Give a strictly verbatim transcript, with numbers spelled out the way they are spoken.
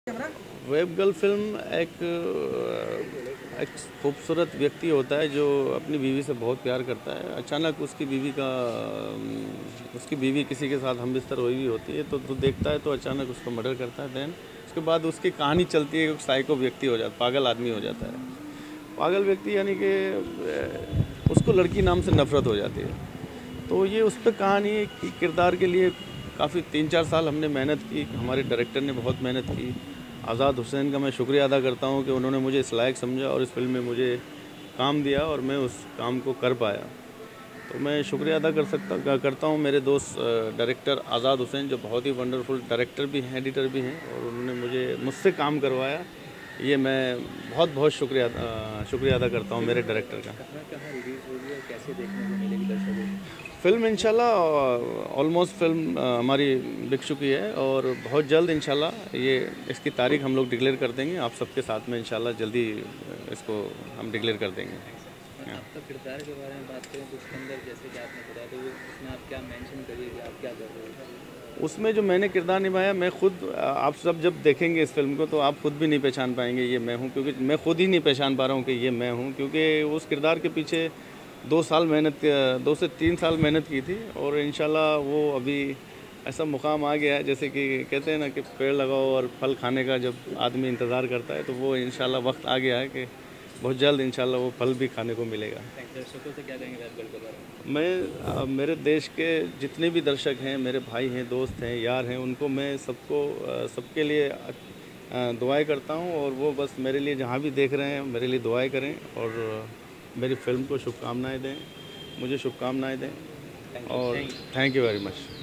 Web girl film एक एक खूबसूरत व्यक्ति होता है जो अपनी बीवी से बहुत प्यार करता है। अचानक उसकी बीवी का उसकी बीवी किसी के साथ हम बिस्तर हुई भी होती है तो तो देखता है तो अचानक उसको मर्डर करता है। दैन उसके बाद उसकी कहानी चलती है कि साइको व्यक्ति हो जाता, पागल आदमी हो जाता है। पागल व्यक्ति यानी कि उसको लड़की नाम से नफरत हो जाती है। तो ये उस पर कहानी है कि किरदार के लिए काफ़ी तीन चार साल हमने मेहनत की, हमारे डायरेक्टर ने बहुत मेहनत की। आज़ाद हुसैन का मैं शुक्रिया अदा करता हूँ कि उन्होंने मुझे इस लायक समझा और इस फिल्म में मुझे काम दिया और मैं उस काम को कर पाया। तो मैं शुक्रिया अदा कर सकता करता हूँ मेरे दोस्त डायरेक्टर आज़ाद हुसैन, जो बहुत ही वंडरफुल डायरेक्टर भी हैं, एडिटर भी हैं, और उन्होंने मुझे मुझसे काम करवाया। ये मैं बहुत बहुत शुक्रिया शुक्रिया अदा करता हूँ मेरे डायरेक्टर का। कहाँ कहाँ रिलीज़ होगी और कैसे देखने को मिलेगी दर्शकों को? फिल्म इंशाल्लाह ऑलमोस्ट फिल्म हमारी बिक चुकी है और बहुत जल्द इंशाल्लाह ये इसकी तारीख हम लोग डिक्लेयर कर देंगे आप सबके साथ में। इंशाल्लाह जल्दी इसको हम डिक्लेयर कर देंगे। आपका किरदार के बारे में बात करें तो उसके अंदर जैसे कि आपने बताया तो उसमें आप क्या मेंशन करिए कि आप क्या कर रहे हो? उसमें जो मैंने किरदार निभाया, मैं खुद, आप सब जब देखेंगे इस फिल्म को तो आप खुद भी नहीं पहचान पाएंगे ये मैं हूँ, क्योंकि मैं खुद ही नहीं पहचान पा रहा हूँ कि ये मैं हूँ, क्योंकि उस किरदार के पीछे दो साल मेहनत दो से तीन साल मेहनत की थी और इंशाल्लाह वो अभी ऐसा मुकाम आ गया है, जैसे कि कहते हैं ना कि पेड़ लगाओ और फल खाने का जब आदमी इंतज़ार करता है, तो वो इंशाल्लाह वक्त आ गया है कि बहुत जल्द इंशाल्लाह वो फल भी खाने को मिलेगा। दर्शकों से क्या कहेंगे वेब गर्ल के बारे में? मैं आ, मेरे देश के जितने भी दर्शक हैं, मेरे भाई हैं, दोस्त हैं, यार हैं, उनको मैं सबको सबके लिए दुआएं करता हूं, और वो बस मेरे लिए जहां भी देख रहे हैं मेरे लिए दुआएं करें और मेरी फिल्म को शुभकामनाएं दें, मुझे शुभकामनाएं दें। और थैंक यू वेरी मच।